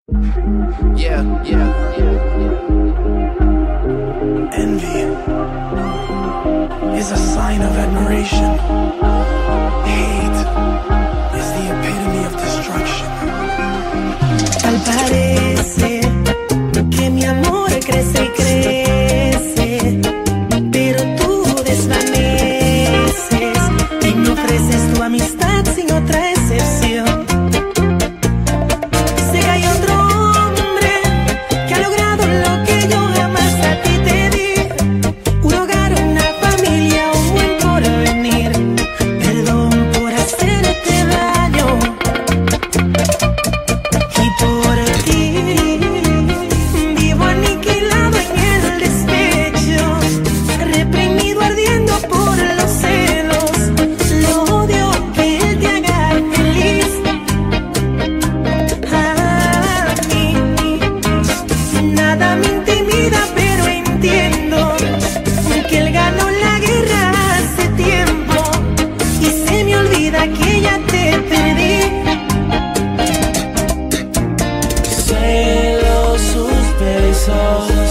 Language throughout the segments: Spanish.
Yeah, yeah, yeah. Envy is a sign of admiration. Hate is the epitome of destruction. Tal parece que mi amor crece y crece, pero tú desvaneces y me ofreces tu amistad sin otra excepción. Sé que hay otro hombre que ha logrado lo que yo jamás a ti te di: un hogar, una familia, un buen porvenir. Perdón por hacerte daño. Y por ti vivo aniquilado en el despecho, reprimido ardiendo por los celos. Lo odio que él te haga feliz. A mí nada me intimida, pero entiendo que él ganó la guerra hace tiempo y se me olvida que ya te perdí. Celo sus besos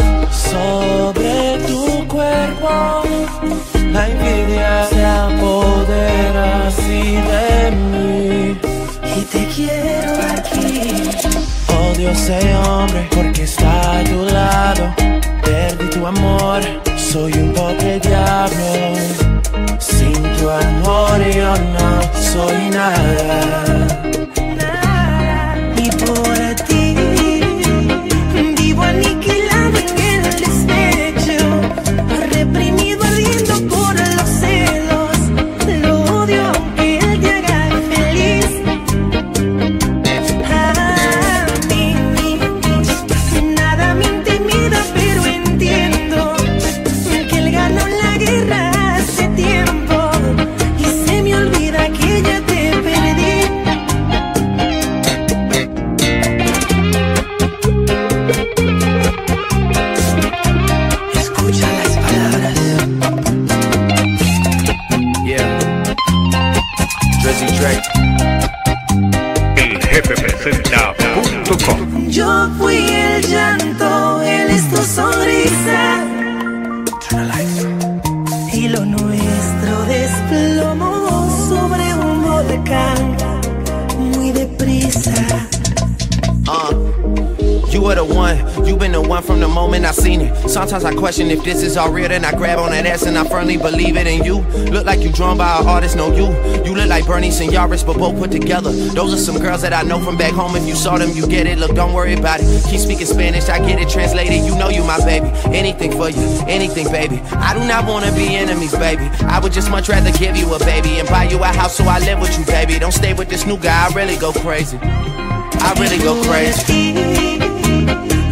sobre tu cuerpo. La envidia se apodera así de mí. Y te quiero aquí. Odio ese hombre porque está a tu lado. Perdí tu amor, soy un pobre diablo. Sin tu amor yo no soy nada. Y por ti vivo aniquilado en el despecho, reprimido ardiendo por los celos. Lo odio aunque él te haga feliz. A mí nada me intimida, pero entiendo que él ganó la guerra hace tiempo y se me olvida que ya te perdí. Escucha las palabras. Yeah. Drizzy Drake. El jefe presenta.com. Yo fui el llanto, él es tu sonrisa, Turn the lights. y lo nuestro desplomó sobre un volcán muy deprisa. You were the one, you been the one from the moment I seen it. Sometimes I question if this is all real, then I grab on that ass and I firmly believe it in you. Look like you drawn by an artist, no you. You look like Bernie and Yaris, but both put together. Those are some girls that I know from back home. If you saw them, you get it. Look, don't worry about it. Keep speaking Spanish, I get it translated. You know you my baby. Anything for you, anything, baby. I do not wanna be enemies, baby. I would just much rather give you a baby and buy you a house so I live with you, baby. Don't stay with this new guy, I really go crazy. I really go crazy.